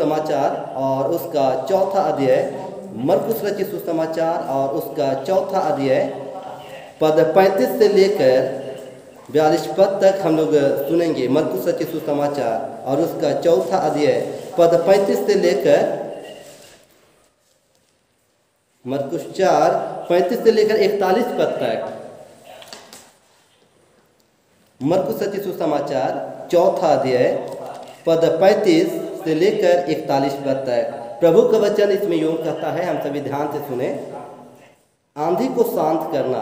सुसमाचार और उसका चौथा अध्याय, मरकुस रचित सुसमाचार और उसका चौथा अध्याय पद 35 से लेकर 42 पद तक हम लोग सुनेंगे। मरकुस रचित सुसमाचार और उसका चौथा अध्याय पद 35 से लेकर मरकुस 4:35 से लेकर 41 पद तक। मरकुस रचित सुसमाचार चौथा अध्याय पद 35 से लेकर 41 पद तक। प्रभु का वचन इसमें यूं कहता है, हम सभी ध्यान से सुने। आंधी को शांत करना।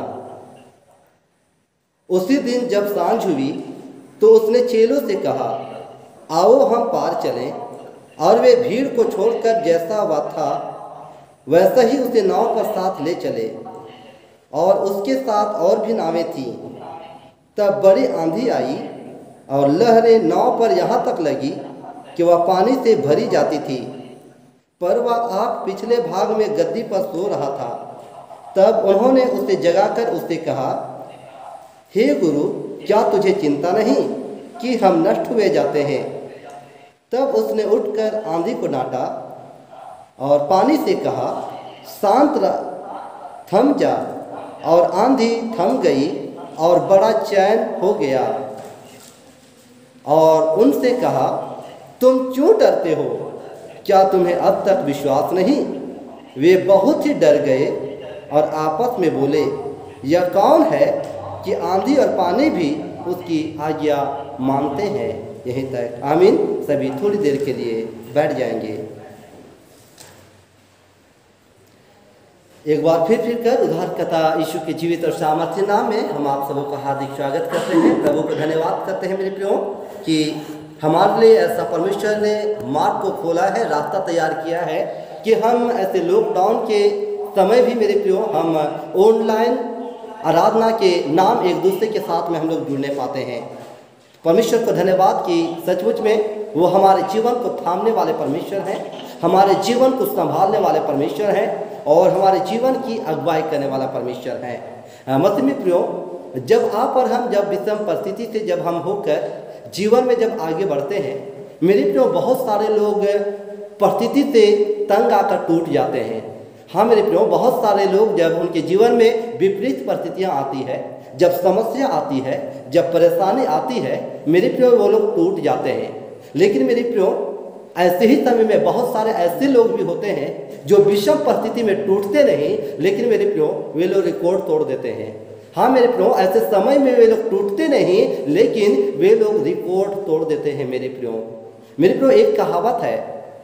उसी दिन जब सांझ हुई तो उसने चेलों से कहा, आओ हम पार चलें। और वे भीड़ को छोड़कर जैसा वह था वैसा ही उसे नाव पर साथ ले चले, और उसके साथ और भी नावें थीं। तब बड़ी आंधी आई और लहरें नाव पर यहाँ तक लगी कि वह पानी से भरी जाती थी, पर वह आप पिछले भाग में गद्दी पर सो रहा था। तब उन्होंने उसे जगाकर उससे कहा, हे गुरु, क्या तुझे चिंता नहीं कि हम नष्ट हुए जाते हैं? तब उसने उठकर आंधी को डांटा और पानी से कहा, शांत रह, थम जा। और आंधी थम गई और बड़ा चैन हो गया। और उनसे कहा, तुम क्यों डरते हो? क्या तुम्हें अब तक विश्वास नहीं? वे बहुत ही डर गए और आपस में बोले, यह कौन है कि आंधी और पानी भी उसकी आज्ञा मानते हैं? यहीं तक। आमीन। सभी थोड़ी देर के लिए बैठ जाएंगे। एक बार फिर कर उद्धारकर्ता यीशु के जीवित और सामर्थ्य नाम में हम आप सबों का हार्दिक स्वागत करते हैं। प्रभु को धन्यवाद करते हैं मेरे प्रियो कि हमारे लिए ऐसा परमेश्वर ने मार्ग को खोला है, रास्ता तैयार किया है कि हम ऐसे लॉकडाउन के समय भी मेरे प्रियो हम ऑनलाइन आराधना के नाम एक दूसरे के साथ में हम लोग जुड़ने पाते हैं। परमेश्वर को धन्यवाद कि सचमुच में वो हमारे जीवन को थामने वाले परमेश्वर हैं, हमारे जीवन को संभालने वाले परमेश्वर हैं और हमारे जीवन की अगुवाई करने वाला परमेश्वर है। मसीह में प्रियो, जब आप और हम जब विषम परिस्थिति से जब हम होकर जीवन में जब आगे बढ़ते हैं, मेरे प्रियो, बहुत सारे लोग परिस्थिति से तंग आकर टूट जाते हैं। हाँ मेरे प्रियो, बहुत सारे लोग जब उनके जीवन में विपरीत परिस्थितियाँ आती है, जब समस्या आती है, जब परेशानी आती है, मेरे प्रियो, वो लोग टूट जाते हैं। लेकिन मेरे प्रियो, ऐसे ही समय में बहुत सारे ऐसे लोग भी होते हैं जो विषम परिस्थिति में टूटते नहीं, लेकिन मेरे प्रियो, वे लोग रिकॉर्ड तोड़ देते हैं। हाँ मेरे प्रियो, ऐसे समय में वे लोग टूटते नहीं, लेकिन वे लोग रिकॉर्ड तोड़ देते हैं मेरे प्रियो। मेरे प्रियो, एक कहावत है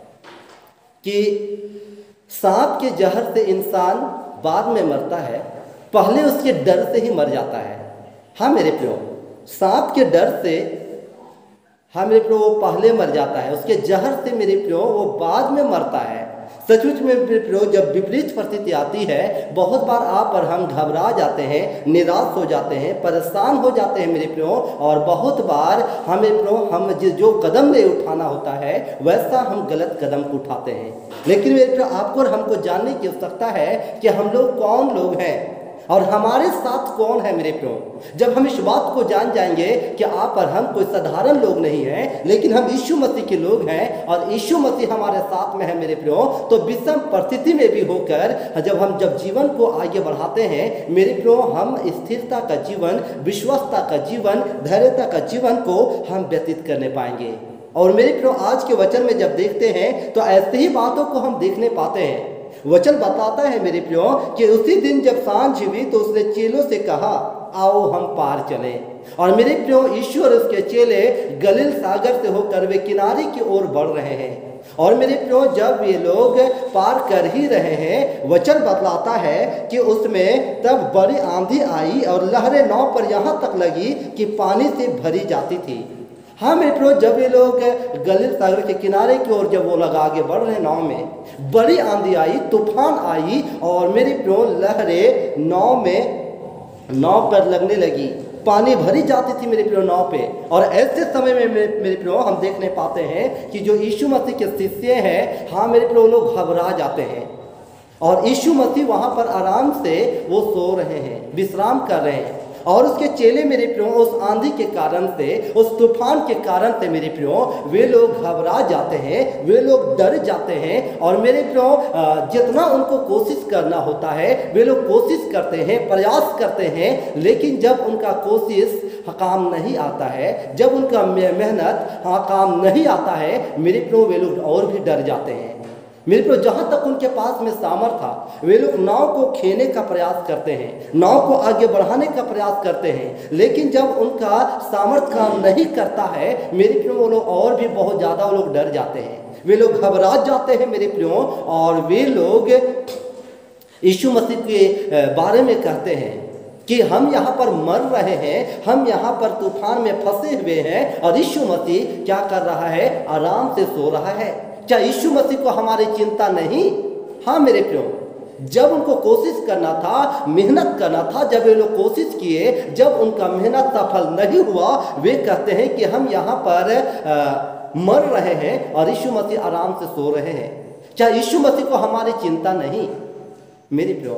कि सांप के जहर से इंसान बाद में मरता है, पहले उसके डर से ही मर जाता है। हाँ मेरे प्रियो, सांप के डर से हाँ मेरे प्रियो वो पहले मर जाता है, उसके जहर से मेरे प्रियो वो बाद में मरता है। सचमुच में मेरे प्रियो, जब विपरीत परिस्थिति आती है, बहुत बार आप और हम घबरा जाते हैं, निराश हो जाते हैं, परेशान हो जाते हैं मेरे प्रियो। और बहुत बार हमें प्रियो हम जो कदम ले उठाना होता है वैसा हम गलत कदम को उठाते हैं। लेकिन मेरे प्रियो, आपको और हमको जानने की आवश्यकता है कि हम लोग कौन लोग हैं और हमारे साथ कौन है मेरे प्रियो। जब हम इस बात को जान जाएंगे कि आप और हम कोई साधारण लोग नहीं हैं, लेकिन हम यीशु मसीह के लोग हैं और यीशु मसीह हमारे साथ में है मेरे प्रियो, तो विषम परिस्थिति में भी होकर जब जीवन को आगे बढ़ाते हैं मेरे प्रियो, हम स्थिरता का जीवन, विश्वासता का जीवन, धैर्यता का जीवन को हम व्यतीत करने पाएंगे। और मेरे प्रियो, आज के वचन में जब देखते हैं तो ऐसे ही बातों को हम देखने पाते हैं। वचन बताता है मेरे प्रियो कि उसी दिन जब सांझ हुई तो उसने चेलों से कहा, आओ हम पार चलें। और मेरे प्रियो, यीशु और उसके चेले गलील सागर से होकर वे किनारे की ओर बढ़ रहे हैं। और मेरे प्रियो, जब ये लोग पार कर ही रहे हैं, वचन बतलाता है कि उसमें तब बड़ी आंधी आई और लहरें नाव पर यहाँ तक लगी कि पानी से भरी जाती थी। हाँ मेरे प्रियो, जब ये लोग गलील सागर के किनारे की ओर जब वो लोग आगे बढ़ रहे नाव में, बड़ी आंधी आई, तूफान आई और मेरे प्रियो लहरें नाव पर लगने लगी, पानी भरी जाती थी मेरे प्रियो नाव पे। और ऐसे समय में मेरे प्रियो हम देखने पाते हैं कि जो यीशु मसीह के शिष्य हैं, हाँ मेरे प्रियो, लोग घबरा जाते हैं और यीशु मसीह वहाँ पर आराम से वो सो रहे हैं, विश्राम कर रहे हैं। और उसके चेले मेरे प्रियो उस आंधी के कारण से, उस तूफान के कारण से मेरे प्रियो वे लोग घबरा जाते हैं, वे लोग डर जाते हैं। और मेरे प्रियो जितना उनको कोशिश करना होता है वे लोग कोशिश करते हैं, प्रयास करते हैं, लेकिन जब उनका कोशिश काम नहीं आता है, जब उनका मेहनत काम नहीं आता है मेरे प्रियो वे लोग और भी डर जाते हैं। मेरे प्रियो जहाँ तक उनके पास में सामर्थ्य था वे लोग नाव को खेने का प्रयास करते हैं, नाव को आगे बढ़ाने का प्रयास करते हैं, लेकिन जब उनका सामर्थ्य काम नहीं करता है मेरे प्रियो वो लोग और भी बहुत ज़्यादा वो लोग डर जाते हैं, वे लोग घबरा जाते हैं मेरे प्रियो। और वे लोग यीशु मसीह के बारे में कहते हैं कि हम यहाँ पर मर रहे हैं, हम यहाँ पर तूफान में फंसे हुए हैं और यीशु मसीह क्या कर रहा है, आराम से सो रहा है। क्या यीशु मसीह को हमारी चिंता नहीं? हाँ मेरे प्रियो, जब उनको कोशिश करना था, मेहनत करना था, जब वे लोग कोशिश किए, जब उनका मेहनत सफल नहीं हुआ, वे कहते हैं कि हम यहाँ पर मर रहे हैं और यीशु मसीह आराम से सो रहे हैं। क्या यीशु मसीह को हमारी चिंता नहीं? मेरे प्रियो,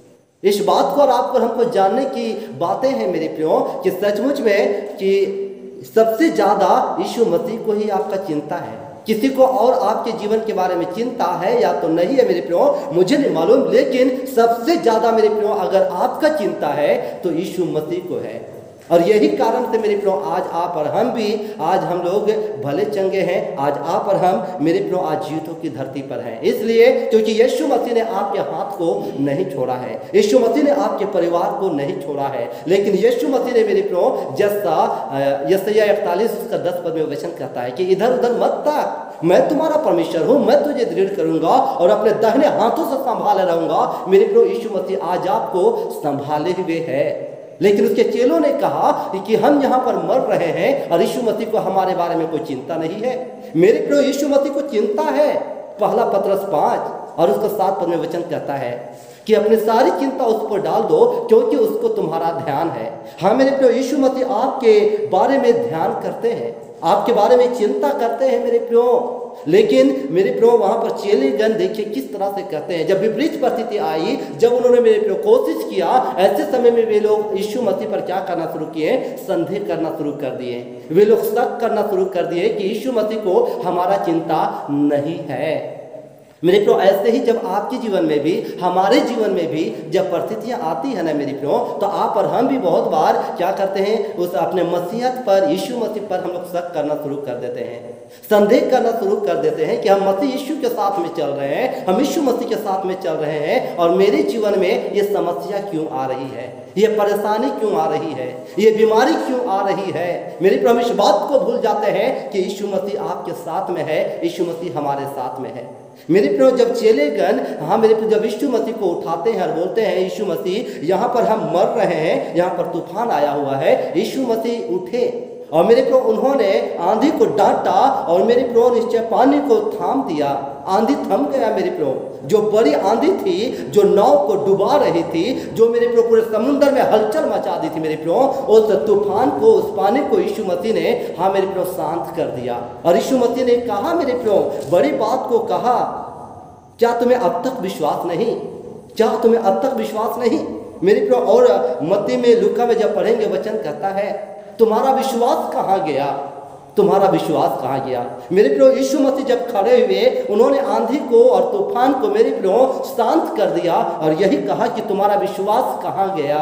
इस बात को और आपको हमको जानने की बातें हैं मेरे प्रियो कि सचमुच में कि सबसे ज़्यादा यीशु मसीह को ही आपका चिंता है। किसी को और आपके जीवन के बारे में चिंता है या तो नहीं है मेरे प्रियो, मुझे नहीं मालूम, लेकिन सबसे ज़्यादा मेरे प्रियो अगर आपका चिंता है तो यीशु मसीह को है। और यही कारण से मेरे प्रियो आज आप और हम भी, आज हम लोग भले चंगे हैं, आज आप और हम मेरे प्रियो आज जीवितों की धरती पर हैं, इसलिए क्योंकि यीशु मसीह ने आपके हाथ को नहीं छोड़ा है, यीशु मसीह ने आपके परिवार को नहीं छोड़ा है, लेकिन यीशु मसीह ने मेरे प्रियो जैसा यशायाह 41 उसका 10 पद में वचन कहता है कि इधर उधर मत ताक, मैं तुम्हारा परमेश्वर हूँ, मैं तुझे दृढ़ करूंगा और अपने दाहिने हाथों से संभाले रहूंगा। मेरे प्रियो यीशु मसीह आज आपको संभाले हुए है। लेकिन उसके चेलों ने कहा कि हम यहाँ पर मर रहे हैं और यीशु मसीह को हमारे बारे में कोई चिंता नहीं है। मेरे प्रियो यीशु मसीह को चिंता है। पहला पतरस 5 और उसका 7 पद में वचन कहता है कि अपनी सारी चिंता उस पर डाल दो क्योंकि उसको तुम्हारा ध्यान है। हाँ मेरे प्रियो, यीशु मसीह आपके बारे में ध्यान करते हैं, आपके बारे में चिंता करते हैं मेरे प्रियो। लेकिन मेरे प्रियो वहाँ पर चेलेगण देखिए किस तरह से कहते हैं। जब विपरीत परिस्थिति आई, जब उन्होंने मेरे प्रियो कोशिश किया, ऐसे समय में वे लोग यीशु मसीह पर क्या करना शुरू किए, संदेह करना शुरू कर दिए। वे लोग शक करना शुरू कर दिए कि यीशु मसीह को हमारा चिंता नहीं है। मेरे प्रियो ऐसे ही जब आपके जीवन में भी, हमारे जीवन में भी जब परिस्थितियाँ आती है ना मेरे प्रियो, तो आप और हम भी बहुत बार क्या करते हैं, उस अपने मसीहत पर, यीशु मसीह पर हम लोग शक करना शुरू कर देते हैं, संदेह करना शुरू कर देते हैं कि हम मसीह यीशु के साथ में चल रहे हैं, हम यीशु मसीह के साथ में चल रहे हैं और मेरे जीवन में ये समस्या क्यों आ रही है, ये परेशानी क्यों आ रही है, ये बीमारी क्यों आ रही है। मेरे प्रियो हम इस बात को भूल जाते हैं कि यीशु मसीह आपके साथ में है, यीशु मसीह हमारे साथ में है। मेरे प्रियो जब चेलेगण, हाँ मेरे प्रियो, जब यीशु मसीह को उठाते हैं और बोलते हैं यीशु मसीह यहाँ पर हम मर रहे हैं, यहाँ पर तूफान आया हुआ है, यीशु मसीह उठे और मेरे प्रियो उन्होंने आंधी को डांटा और मेरे प्रियो निश्चय पानी को थाम दिया, आंधी थम गया। मेरे प्रियो जो बड़ी आंधी थी, जो नाव को डुबा रही थी, जो मेरे प्रियो पूरे समुद्र में हलचल मचा दी थी, मेरे प्रियो उस तूफान को, उस पानी को यीशु मसीह ने, हाँ मेरे प्रियो, शांत कर दिया। और यीशु मसीह ने कहा मेरे प्रियो, बड़ी बात को कहा, क्या तुम्हें अब तक विश्वास नहीं? क्या तुम्हें अब तक विश्वास नहीं? मेरे प्रियो और मत्ती में, लूका में जब पढ़ेंगे वचन कहता है तुम्हारा विश्वास कहाँ गया, तुम्हारा विश्वास कहाँ गया। मेरे प्रियो यीशु मसीह जब खड़े हुए, उन्होंने आंधी को और तूफान को मेरे प्रियो शांत कर दिया और यही कहा कि तुम्हारा विश्वास कहाँ गया।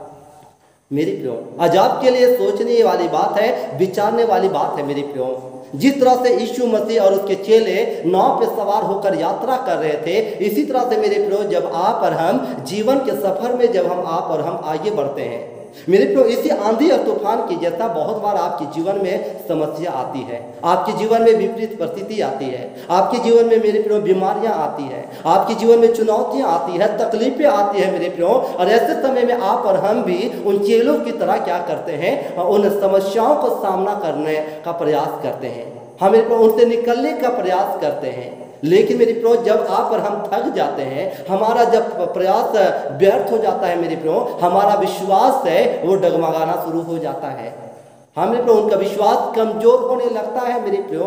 मेरे प्रियो आज आपके लिए सोचने वाली बात है, विचारने वाली बात है मेरे प्रियो। जिस तरह से यीशु मसीह और उसके चेले नाव पे सवार होकर यात्रा कर रहे थे, इसी तरह से मेरे प्रियो जब आप और हम जीवन के सफर में, जब हम आप और हम आगे बढ़ते हैं मेरे प्रियो, इसी आंधी और तूफान की जैसा बहुत बार आपके जीवन में समस्या आती है, आपके जीवन में विपरीत परिस्थिति आती है, आपके जीवन में मेरे प्रियो बीमारियां आती है, आपके जीवन में चुनौतियां आती है, तकलीफें आती है मेरे प्रियो। और ऐसे समय में आप और हम भी उन चेलों की तरह क्या करते हैं, उन समस्याओं का सामना करने का प्रयास करते हैं, हम मेरे प्रियो उनसे निकलने का प्रयास करते हैं। लेकिन मेरे प्रियो जब आप और हम थक जाते हैं, हमारा जब प्रयास व्यर्थ हो जाता है मेरे प्रियो, हमारा विश्वास है वो डगमगाना शुरू हो जाता है, हाँ मेरे प्रियो उनका विश्वास कमजोर होने लगता है मेरे प्रियो।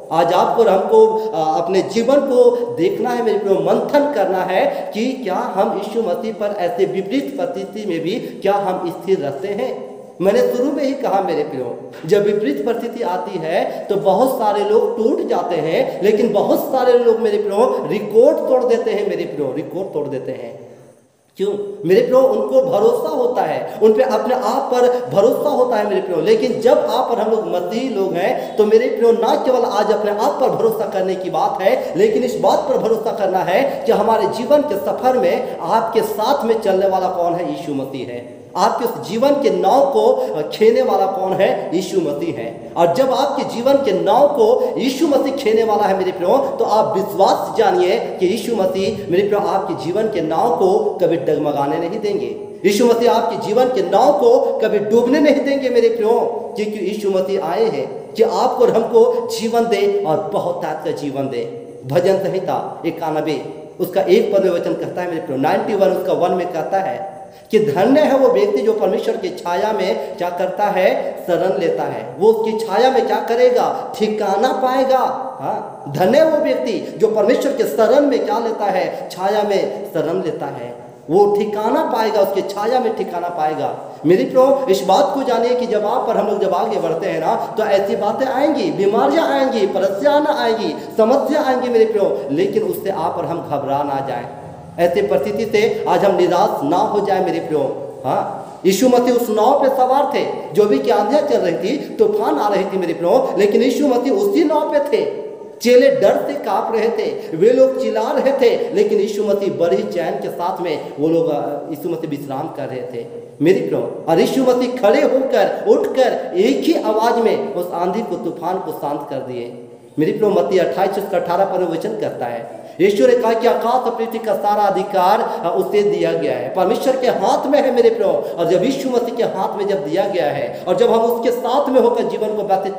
आज आपको और हमको अपने जीवन को देखना है मेरे प्रियो, मंथन करना है कि क्या हम यीशु मसीह पर ऐसे विपरीत परिस्थिति में भी क्या हम स्थिर रहते हैं। मैंने शुरू में ही कहा मेरे प्रियो, जब विपरीत परिस्थिति आती है तो बहुत सारे लोग टूट जाते हैं, लेकिन बहुत सारे लोग मेरे प्रियो रिकॉर्ड तोड़ देते हैं मेरे प्रियो, रिकॉर्ड तोड़ देते हैं। क्यों मेरे प्रियो? उनको भरोसा होता है, उन पे अपने आप पर भरोसा होता है मेरे प्रियो। लेकिन जब आप और हम लोग मसीही लोग हैं तो मेरे प्रियो ना केवल आज अपने आप पर भरोसा करने की बात है, लेकिन इस बात पर भरोसा करना है कि हमारे जीवन के सफर में आपके साथ में चलने वाला कौन है? यीशु मसीह है। आपके उस जीवन के नाव को खेने वाला कौन है? यीशु मसीह है। और जब आपके जीवन के नाव को यीशु मसीह खेने वाला है मेरे प्रियो, तो आप विश्वास जानिए कि यीशु मसीह मेरे प्रियो आपके जीवन के नाव को कभी डगमगाने नहीं देंगे। यीशु मसीह आपके जीवन के नाव को कभी डूबने नहीं देंगे मेरे प्रियो, क्योंकि यीशु मसीह आए हैं कि आपको और हमको जीवन दे और बहुत का जीवन दे। भजन संहिता 91 उसका 1 पद में वचन कहता है मेरे प्रियो, 91 उसका 1 में कहता है कि धन्य है वो व्यक्ति जो परमेश्वर की छाया में क्या करता है? शरण लेता है। वो उसकी छाया में क्या करेगा? ठिकाना पाएगा। हाँ, धन्य वो व्यक्ति जो परमेश्वर के शरण में क्या लेता है? छाया में शरण लेता है। वो ठिकाना पाएगा, उसके छाया में ठिकाना पाएगा। मेरे प्रियो, इस बात को जानिए कि जब आप और हम लोग जब आगे बढ़ते हैं ना, तो ऐसी बातें आएंगी, बीमारियां आएंगी, परेशानियां आएंगी, समस्या आएंगी मेरे प्रियो, लेकिन उससे आप और हम घबरा ना जाएं। ऐसे परिस्थिति से आज हम निराश ना हो जाए मेरे प्रियो। हाँ, यीशु मसीह उस नाव पे सवार थे, जो भी की आंधियां चल रही थी, तूफान आ रही थी मेरे प्रियो, लेकिन यीशु मसीह उसी नाव पे थे। चेले डर से कांप रहे थे, वे लोग चिल्ला रहे थे, लेकिन यीशु मसीह बड़ी चैन के साथ में वो लोग यीशु मसीह विश्राम कर रहे थे मेरे प्रियो। और यीशु मसीह खड़े होकर उठकर एक ही आवाज में उस आंधी को, तूफान को शांत कर दिए मेरे प्रियो। मत्ती 28 उसका 18 पर वचन करता है, यीशु ने कहा कि आकाश और पृथ्वी का सारा अधिकार उसे दिया गया है, परमेश्वर के हाथ में है मेरे प्रियो। और जब यीशु मसीह के हाथ में जब दिया गया है और जब हम उसके साथ में होकर जीवन को व्यतीत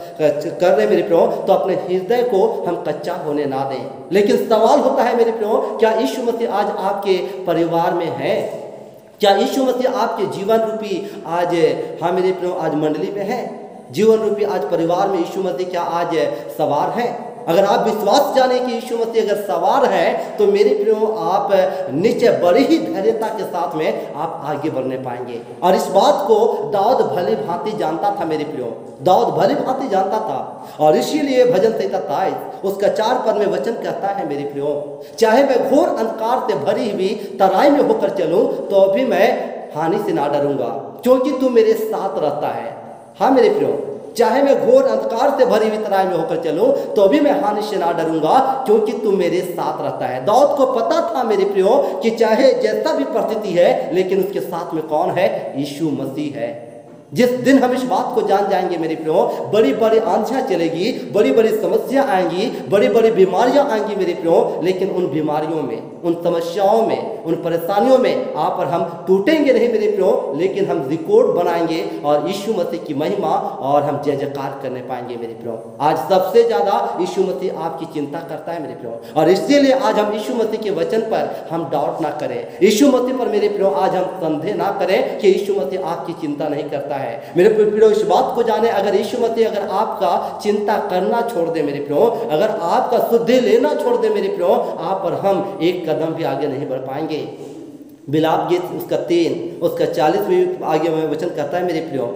कर रहे हैं मेरे प्रियो, तो अपने हृदय को हम कच्चा होने ना दें। लेकिन सवाल होता है मेरे प्रियो, क्या यीशु मसीह आज आपके परिवार में है? क्या यीशु मसीह आपके जीवन रूपी आज, हाँ मेरे प्रियो, आज मंडली में है? जीवन रूपी आज परिवार में यीशु मसीह क्या आज सवार है? अगर आप विश्वास जाने कि यीशु मसीह अगर सवार है, तो मेरे प्रियो आप नीचे बड़ी ही धैर्यता के साथ में आप आगे बढ़ने पाएंगे। और इस बात को दाऊद भली भांति जानता था मेरे प्रियो, दाऊद भली भांति जानता था। और इसीलिए भजन संहिता 23 उसका 4 पद में वचन कहता है मेरे प्रियो, चाहे मैं घोर अंधकार से भरी हुई तराई में होकर चलूं, तो भी मैं हानि से ना डरूंगा, क्योंकि तू मेरे साथ रहता है। हाँ मेरे प्रियो, चाहे मैं घोर अंधकार से भरी हुई तराई में होकर चलूं, तो भी मैं हानि से ना डरूंगा, क्योंकि तू मेरे साथ रहता है। दाऊद को पता था मेरे प्रियो कि चाहे जैसा भी परिस्थिति है, लेकिन उसके साथ में कौन है? यीशु मसीह है। जिस दिन हम इस बात को जान जाएंगे मेरे प्रियो, बड़ी बड़ी आंधियां चलेगी, बड़ी बड़ी समस्या आएंगी, बड़ी बड़ी बीमारियां आएंगी मेरे प्रियो, लेकिन उन बीमारियों में, उन समस्याओं में, उन परेशानियों में आप और हम टूटेंगे नहीं मेरे प्रियो, लेकिन हम रिकॉर्ड बनाएंगे और यीशु मसीह की महिमा और हम जय जयकार करने पाएंगे मेरे प्रियो। आज सबसे ज्यादा यीशु मसीह आपकी चिंता करता है मेरे प्रियो, और इसीलिए आज हम यीशु मसीह के वचन पर हम डाउट ना करें, यीशु मसीह पर मेरे प्रियो आज हम संदेह ना करें कि यीशु मसीह आपकी चिंता नहीं करता है मेरे प्रियो। इस बात को जाने, अगर यीशु मसीह अगर आपका चिंता करना छोड़ दे मेरे प्रियो, अगर आपका शुद्धि लेना छोड़ दे मेरे प्रियो, आप और हम एक कदम भी आगे नहीं बढ़ पाएंगे। विलाप गीत उसका 3 उसका 40 में आगे में वचन कहता है मेरे प्रियो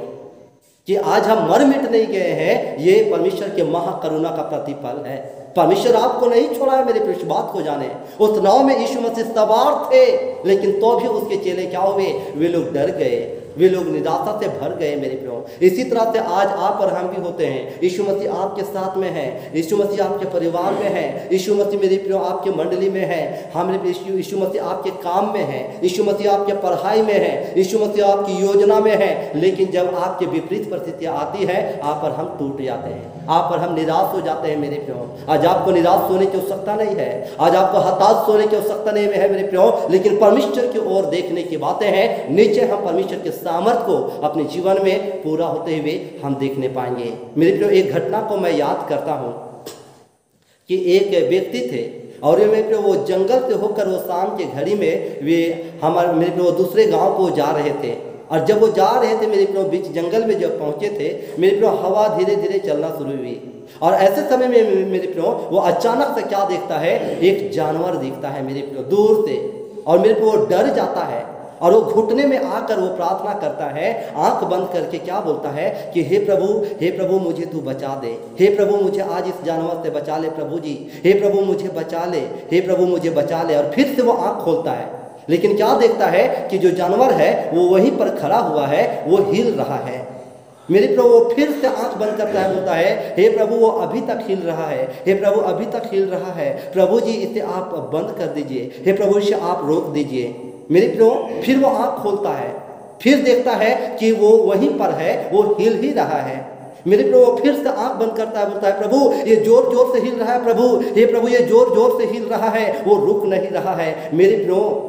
कि आज हम मर मिट नहीं गए हैं, ये परमेश्वर के महाकरुणा का प्रतिफल है। परमेश्वर आपको नहीं छोड़ा है मेरे प्रियो, इस बात को जाने। उस नाव में यीशु मसीह सवार थे, लेकिन तो भी उसके चेले क्या हुए? वे लोग डर गए, वे लोग निराशा से भर गए मेरे प्रियो। इसी तरह से आज आप और हम भी होते हैं। यीशु मसीह आपके साथ में है, यीशु मसीह आपके परिवार में है, यीशु मसीह मेरे प्रियो आपके मंडली में है, हमारे यीशु मसीह आपके काम में है, यीशु मसीह आपके पढ़ाई में है, यीशु मसीह आपकी योजना में है। लेकिन जब आपके विपरीत परिस्थितियां आती है, आप और हम टूट जाते हैं, आप और हम निराश हो जाते हैं मेरे प्रियो। आज आपको निराश होने की आवश्यकता नहीं है, आज आपको हताश होने की आवश्यकता नहीं है मेरे प्रियो, लेकिन परमेश्वर की ओर देखने की बातें हैं। नीचे हम परमेश्वर के सामर्थ को अपने जीवन में पूरा होते हुए हम देखने पाएंगे मेरे प्रियो। एक घटना को मैं याद करता हूं कि एक व्यक्ति थे और मेरे प्रियो वो जंगल से होकर वो शाम के घड़ी में वे हमारे मेरे प्रियो दूसरे गांव को जा रहे थे। और जब वो जा रहे थे मेरे प्रभु बीच जंगल में जब पहुंचे थे मेरे प्रभु हवा धीरे धीरे चलना शुरू हुई और ऐसे समय में मेरे प्रभु वो अचानक से क्या देखता है, एक जानवर दिखता है मेरे प्रभु दूर से और मेरे प्रभु वो डर जाता है और वो घुटने में आकर वो प्रार्थना करता है, आंख बंद करके क्या बोलता है कि हे प्रभु मुझे तू बचा दे, हे प्रभु मुझे आज इस जानवर से बचा ले प्रभु जी, हे प्रभु मुझे बचा ले, हे प्रभु मुझे बचा ले। और फिर से वो आंख खोलता है लेकिन क्या देखता है कि जो जानवर है वो वहीं पर खड़ा हुआ है, वो हिल रहा है। मेरे प्रभु वो फिर से आंख बंद करता है, बोलता है हे प्रभु वो अभी तक हिल रहा है, हे प्रभु अभी तक हिल रहा है, प्रभु जी इसे आप बंद कर दीजिए, हे प्रभु इसे आप रोक दीजिए। मेरे प्रभु फिर वो आंख खोलता है, फिर देखता है कि वो वहीं पर है, वो हिल ही रहा है। मेरे प्रभु फिर से आंख बंद करता है, बोलता है प्रभु ये जोर जोर से हिल रहा है, प्रभु हे प्रभु ये जोर जोर से हिल रहा है, वो रुक नहीं रहा है। मेरे प्रभु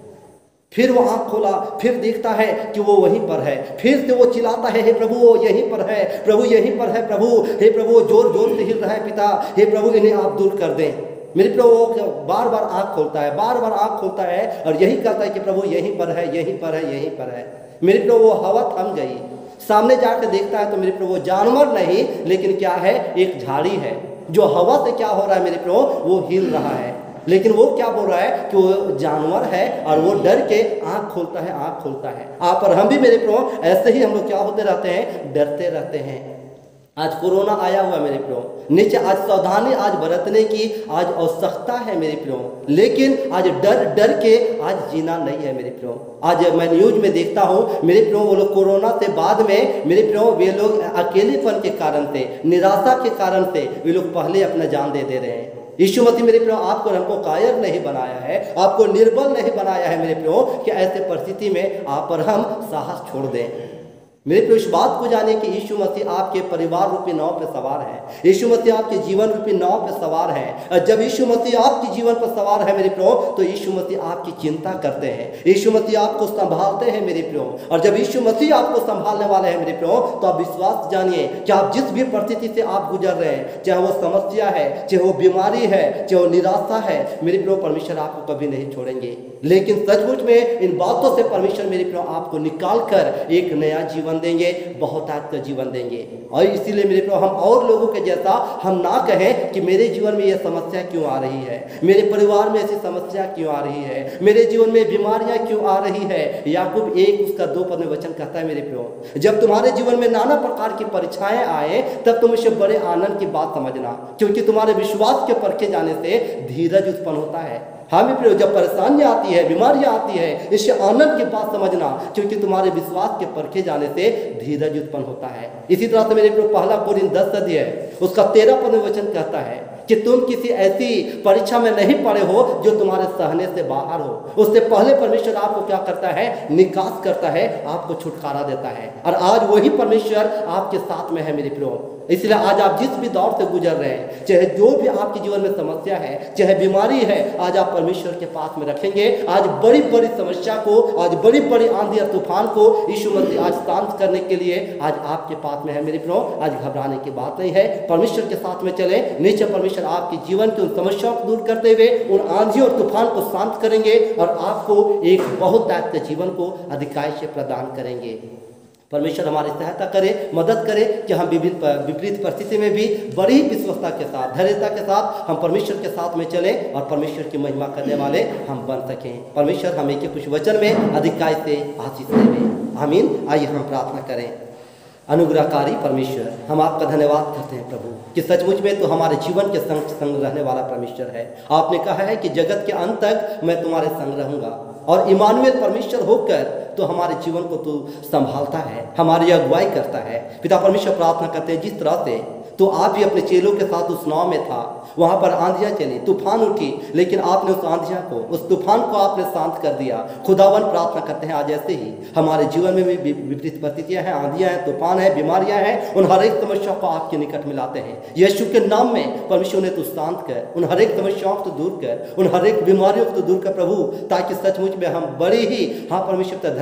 फिर वो आंख खोला, फिर देखता है कि वो वहीं पर है, फिर से वो चिल्लाता है हे प्रभु वो यहीं पर है, प्रभु यहीं पर है, प्रभु हे प्रभु वो जोर जोर से हिल रहा है पिता, हे प्रभु इन्हें आप दूर कर दें। मेरे प्रभु वो बार बार आंख खोलता है, बार बार आंख खोलता है और यही कहता है कि प्रभु यहीं पर है, यहीं पर है, यहीं पर है। मेरे प्रभु वो हवा थम गई, सामने जाकर देखता है तो मेरे प्रभु वो जानवर नहीं लेकिन क्या है, एक झाड़ी है जो हवा से क्या हो रहा है मेरे प्रभु वो हिल रहा है। लेकिन वो क्या बोल रहा है कि वो जानवर है और वो डर के आंख खोलता है, आंख खोलता है। आप और हम भी मेरे प्रभु ऐसे ही हम लोग क्या होते रहते हैं, डरते रहते हैं। आज कोरोना आया हुआ मेरे प्रभु, नीचे आज सावधानी आज बरतने की आज आवश्यकता है मेरे प्रभु, लेकिन आज डर डर के आज जीना नहीं है मेरे प्रभु। आज मैं न्यूज में देखता हूँ मेरे प्रभु वो लोग कोरोना से बाद में मेरे प्रभु वे लोग अकेलेपन के कारण से, निराशा के कारण से वे लोग पहले अपना जान दे रहे हैं। यीशु मसीह मेरे प्रभु आपको हमको कायर नहीं बनाया है, आपको निर्बल नहीं बनाया है मेरे प्रभु कि ऐसे परिस्थिति में आप और हम साहस छोड़ दें। मेरे प्रभु इस बात को जाने कि यीशु मसीह आपके परिवार रूपी नाव पर सवार है, यीशु मसीह आपके जीवन रूपी नाव पर सवार है। और जब यीशु मसीह आपके जीवन पर सवार है मेरे प्रभु तो यीशु मसीह आपकी चिंता करते हैं, यीशु मसीह आपको संभालते हैं मेरे प्रभु। और जब यीशु मसीह आपको संभालने वाले हैं मेरे प्रभु तो आप विश्वास जानिए कि आप जिस भी परिस्थिति से आप गुजर रहे हैं, चाहे वो समस्या है, चाहे वो बीमारी है, चाहे वो निराशा है, मेरे प्रभु परमेश्वर आपको कभी नहीं छोड़ेंगे। लेकिन सचमुच में इन बातों से परमेश्वर मेरे प्रभु आपको निकाल कर एक नया जीवन देंगे, बहुत आज का जीवन देंगे। और इसीलिए मेरे प्रभु हम और लोगों के जैसा हम ना कहें कि मेरे जीवन में यह समस्या क्यों आ रही है, मेरे परिवार में ऐसी समस्या क्यों आ रही है, मेरे जीवन में बीमारियां क्यों आ रही है। याकूब 1:2 पद में वचन कहता है मेरे प्रभु जब तुम्हारे जीवन में नाना प्रकार की परीक्षाएं आए तब तुम इसे बड़े आनंद की बात समझना, क्योंकि तुम्हारे विश्वास के परखे जाने से धीरज उत्पन्न होता है। हमें प्रियो जब परेशानियां आती है, बीमारियां आती है, इससे आनंद की बात समझना, क्योंकि तुम्हारे विश्वास के परखे जाने से धीरज उत्पन्न होता है। इसी तरह से मेरे प्रियो 1 कोरिन्थ 10 अध्याय उसका 13 पद में वचन कहता है कि तुम किसी ऐसी परीक्षा में नहीं पड़े हो जो तुम्हारे सहने से बाहर हो। उससे पहले परमेश्वर आपको क्या करता है, निकास करता है, आपको छुटकारा देता है। और आज वही परमेश्वर आपके साथ में है मेरे प्रियो। इसलिए आज आप जिस भी दौर से गुजर रहे हैं, चाहे जो भी आपके जीवन में समस्या है, चाहे बीमारी है, आज आप परमेश्वर के पास में रखेंगे। आज बड़ी बड़ी समस्या को, आज बड़ी बड़ी आंधी और तूफान को यीशु मसीह आज शांत करने के लिए आज आपके पास में है मेरे प्रियो। आज घबराने की बात नहीं है, परमेश्वर के साथ में चले। नीचे परमेश्वर आपके जीवन की उन समस्याओं को दूर करते हुए उन आंधी और तूफान को शांत करेंगे और आपको एक बहुत अच्छे जीवन को अधिकार से प्रदान करेंगे। परमेश्वर हमारी सहायता करे, मदद करे कि हम विपरीत परिस्थिति में भी बड़ी विश्वसता के साथ, धैर्यता के साथ हम परमेश्वर के साथ में चलें और परमेश्वर की महिमा करने वाले हम बन सकें। परमेश्वर हमें के कुछ वचन में अधिकार से आशीष देवे। आमीन। आइए हम प्रार्थना करें। अनुग्रहकारी परमेश्वर, हम आपका धन्यवाद करते हैं प्रभु कि सचमुच में तो हमारे जीवन के संग संग रहने वाला परमेश्वर है। आपने कहा है कि जगत के अंत तक मैं तुम्हारे संग रहूंगा, और इमानुएल परमेश्वर होकर तो हमारे जीवन को तू संभालता है, हमारी अगुवाई करता है। पिता परमेश्वर, प्रार्थना करते हैं जिस तरह से तो आप ही अपने चेलों के साथ उस नाव में था, वहाँ पर आंधियाँ चली, तूफान उठी, लेकिन आपने उस आंधियाँ को, उस तूफान को आपने शांत कर दिया। खुदावन, प्रार्थना करते हैं आज ऐसे ही हमारे जीवन में भी विपरीत परिस्थितियाँ हैं, आंधियाँ हैं, तूफान है, बीमारियाँ हैं, उन हर एक समस्या को आपके निकट में लाते हैं। यीशु के नाम में परमेश्वर ने तू शांत कर, उन हर एक समस्याओं को दूर कर, उन हर एक बीमारियों को दूर कर प्रभु, ताकि सचमुच में हम बड़ी ही परमेश्वर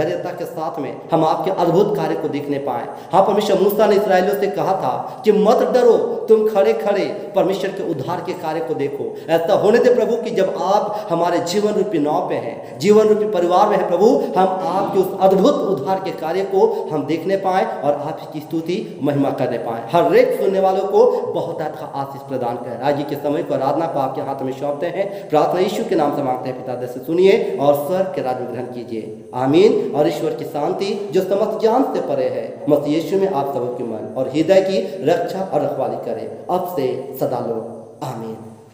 धैर्यता के साथ में हम आपके अद्भुत कार्य को देखने पाए। हाँ परमेश्वर, मूसा ने इस्राएलियों से कहा था कि मत डरो, तुम खड़े खड़े परमेश्वर के उद्धार के कार्य को देखो। ऐसा होने दे प्रभु कि जब आप हमारे जीवन रूपी नाव पे हैं, जीवन रूपी परिवार में है प्रभु, हम आपके उस अद्भुत उद्धार के कार्य को हम देखने पाए और आपकी स्तुति महिमा करने पाए। हर एक सुनने वालों को बहुत आपका आशीष प्रदान कर। आज के समय को आराधना को आपके हाथ में सौंपते हैं। प्रार्थना यीशु के नाम से मांगते हैं, पिता दया से सुनिए और स्वर्ग के राज्य में ग्रहण कीजिए। आमीन। और ईश्वर की शांति जो समस्त ज्ञान से परे है, मसीह यीशु में आप सबके मन और हृदय की रक्षा और रखवाली करे अब से सदा लो। आमीन।